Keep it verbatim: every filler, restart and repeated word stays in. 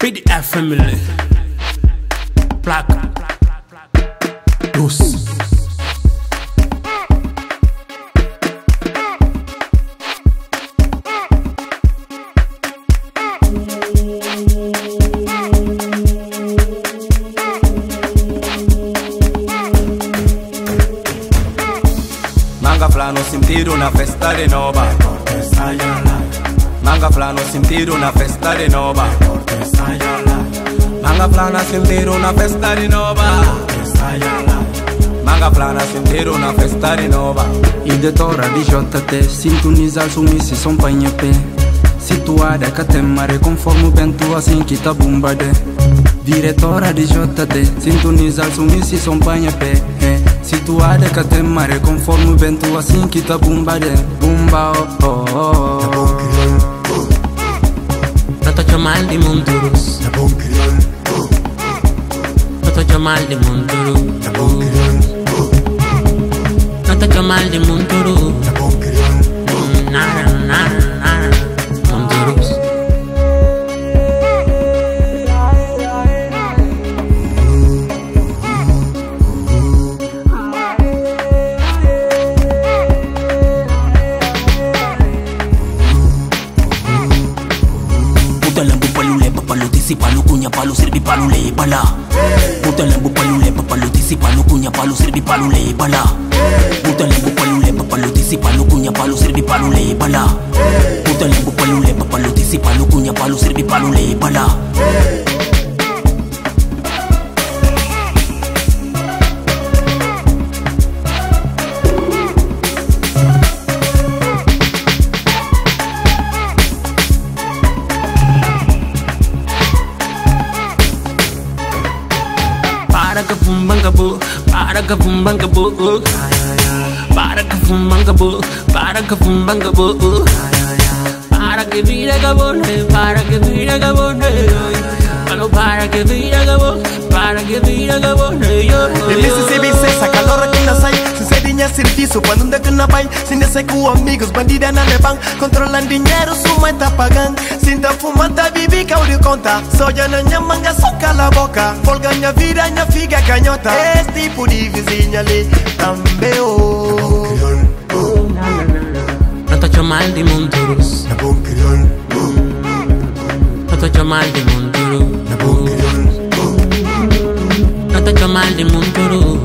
P D F family. Placa. Doce. Manga flano sentido na festa de nova. Manga flano sentido na festa de nova. Manga flana sentido na festa de nova. Manga flana sentido na festa de nova. E de tora di J T sintoniza su missi son pagne pe. Situada ca te mare conforme pentru assim que tá bombade. Diretora de J T sintoniza su missi son pagne pe. Situada ca te mare conforme pentru assim que tá bombade. Bumba oh oh oh. Toto Jamal de Munduros. Toto Jamal de Munduros. Toto Jamal de Munduros. Nara nara nara Munduros. Palu kunya palu serbi palu le bala. Puta lembu palu le palu tisi palu kunya palu serbi palu le bala. Puta lembu palu le palu tisi palu kunya palu serbi palu le bala. Puta lembu palu le palu tisi palu kunya palu serbi palu le bala. Para que fumbangabo, para que fumbangabo, para que fumbangabo, para que fumbangabo, para que vira gabone, para que vira gabone, para para que vira gabone, para que vira gabone. El Mississippi se saca calor aqui na sai, sin serinha serviço, quando anda que na pai, sin esse com amigos, bandida na levan, controlan dinheiro, suma tá pagando, sin tá fumando, tá bibi, cauri conta, soja na minha manga, só cala a boca, folga minha vida, minha figa canhota, esse tipo de vizinha ali, também oh. Toto Jamal de Munduros. Toto Jamal de Munduros. Toto Jamal de Munduros.